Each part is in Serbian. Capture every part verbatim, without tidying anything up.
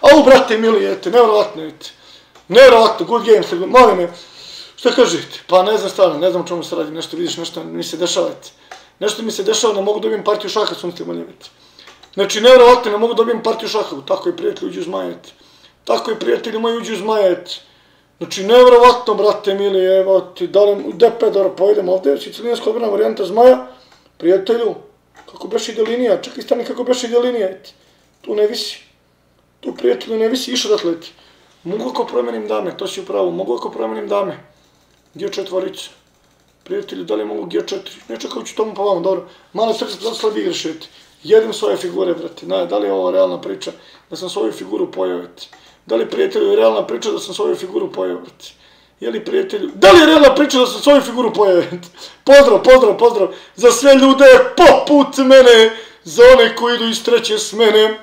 Au, brate, mili, ete, nevjerovatno, ete. Nevjerovatno, good games, molim me. Šta kažete? Pa ne znam stvarno, ne znam o čemu se radi, nešto vidiš, nešto mi se dešava, ete. Nešto mi se dešava, ne mogu dobijem partiju šaha, sunce molim, ete. Znači, nevjerovatno, ne mogu dobijem partiju šaha, tako je prijatelj uđi uz Maja, ete. Tako je prijatelji moji uđi uz Maja, ete. Znači, nevjerovatno, brate, mili, evo ti, da li D P, dobro, pojedem ovdje, sicilijanska odbrana varijanta Zmaja, prijatelju, kako beš ide linija, čekaj stani kako beš ide linija, eti, tu ne visi, tu prijatelju ne visi, išao da tleti, mogu ako promenim dame, to si upravo, mogu ako promenim dame, G četvorica, prijatelju, da li mogu G četiri, ne čekajući tomu pa vama, dobro, malo srce da slab igraš, eti, jedem svoje figure, brate, da li je ovo realna priča, da sam svoju figuru pojao, eti. Da li prijatelju je realna priča da sam svoju figuru pojao, brate? Je li prijatelju... Da li je realna priča da sam svoju figuru pojao, brate? Pozdrav, pozdrav, pozdrav za sve ljude poput mene, za one koji idu iz treće smene.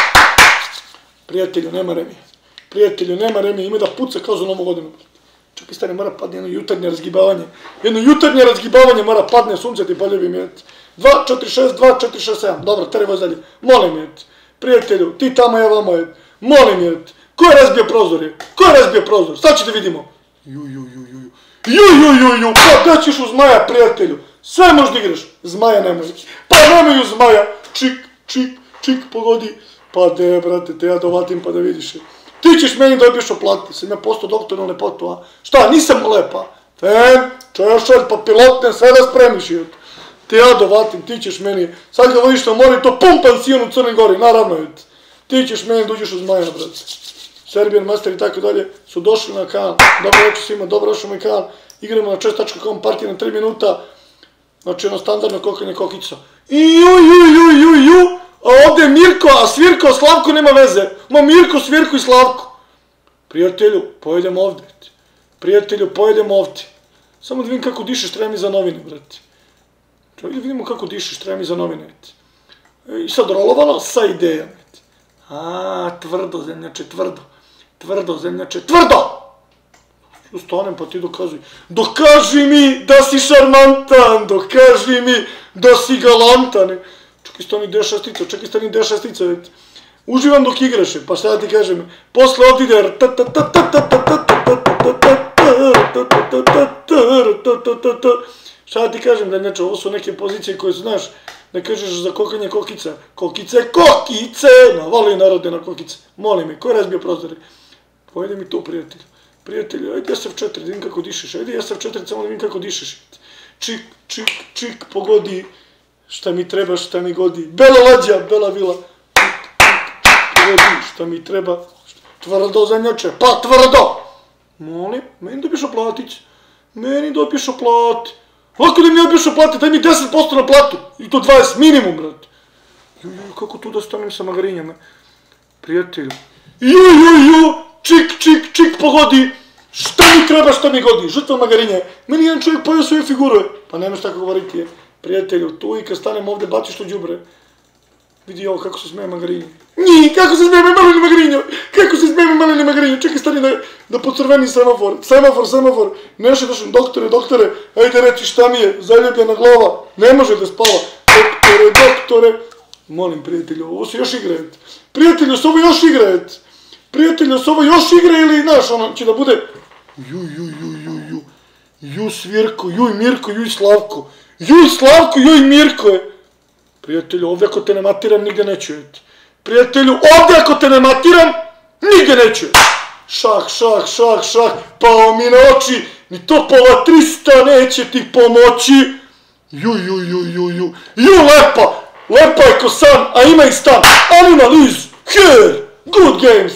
Prijatelju, nema remije. Prijatelju, nema remije, ima da puca kao za novu godinu. Čekaj, stane, mora padne jedno jutarnje razgibavanje. Jedno jutarnje razgibavanje mora padne, sunce ti paljevi mi, brate. dva, četiri, šest, dva, četiri, šest, sedam. Dobro, teraj dalje. Molim, brate. Prijatelju, ti tamo, ja vamo, brate. Molim, brate. Ko je razbio prozor? Ko je razbio prozor? Sad ćete vidimo. Ju, ju, ju, ju, ju. Ju, ju, ju, ju. Pa da ćeš u Zmaja, prijatelju. Sve možeš da igraš. Zmaja nemoj. Pa nemoj u Zmaja. Čik, čik, čik, pogodi. Pa de, brate, te ja dovatim pa da vidiš. Ti ćeš meni dobiješ oplati. Sam ja postao doktor na lepotu, a? Šta, nisam lepa. Ten, češalj, pa pilotne, sve da spremiš. Te ja dovatim, ti ćeš meni. Sad ga vodiš na mori, to pun pansion u Crnoj Gori, naravno. Ti ćeš meni da uđeš u Zmaja, brate. Serbian Master i tako dalje su došli na kanal, dobro večer svima, dobro došli na kanal, igramo na chess tačka com partija na tri minuta, znači ono standardno kokanje kokica. I ju, ju, ju, ju, ju, a ovdje je Mirko, a Svirko, Slavko nema veze, ma Mirko, Svirko i Slavko. Prijatelju, pojedemo ovdje, prijatelju, pojedemo ovdje. Samo da vidim kako dišeš, treba mi za novine, brate. Čovjek da vidimo kako dišeš, treba mi za novine, i sad rolovano sa idejama. A, tvrdo, zemljače, tvrdo. Tvrdo, zemljače, tvrdo! Ustanem pa ti dokazuj. Dokaži mi da si šarmantan, dokaži mi da si galantan. Čekaj stani D šestica, čekaj stani D šestica. Uživam dok igraš, pa šta da ti kažem. Posle ovdje ide... Šta da ti kažem, da neče, ovo su neke pozicije koje znaš. Da kažeš za kokanje kokica. Kokice, kokice! Navali narode na kokice. Molim me, ko je razbio prozore? Pojede mi tu, prijatelj. Prijatelj, ajde S F četiri, da vidim kako dišeš. Ajde S F četiri, samo da vidim kako dišeš. Čik, čik, čik, pogodi. Šta mi treba, šta mi godi. Bela lađa, bela vila. Pogodi, šta mi treba. Tvrdo zemljače, pa tvrdo! Molim, meni dobiješ oplatić. Meni dobiješ oplati. Lako da mi dobiješ oplati, daj mi deset posto na platu. I to dvadeset minimum, brate. Ju, ju, kako tu da stanem sa magarinjama. Prijatelju. Ju, ju, ju, čik, čik, čik, pogodi. Šta mi treba, šta mi godi. Žrtva magarinje. Meni jedan čovjek pojao svoje figure. Pa nemaš tako govoriti je. Prijatelju, tu i kad stanem ovdje, baciš to đubre. Vidi ovo kako se smeje magarinje. Nji, kako se smeje maleni magarinje. Kako se smeje maleni magarinje. Čekaj, stani da, da pocrveni semafor. Semafor, semafor. Nešto došli, doktore, doktore. Ajde reći šta mi je. Zaljubljena glava. Ne može da spava. Doktore, doktore. Molim, prijatelju, ovo se još igra. Prijatelju, se ovo još igra. Prijatelju, se ovo još igra ili, znaš, ono će da bude... Ju, ju, ju, ju, ju. Ju, Svirko, juj, Mirko, juj, Slavko. Juj, Slavko, juj, Mirko je. Prijatelju, ovdje ako te ne matiram, nigde neću jeti. Prijatelju, ovdje ako te ne matiram, nigde neću jeti. Šah, šah, šah, šah, pao mi na oči, ni to pola trista neće ti pomoći. Ju, ju, ju, ju, ju, ju, lepa, lepa je ko san, a ima i stan. Animal is here, good games.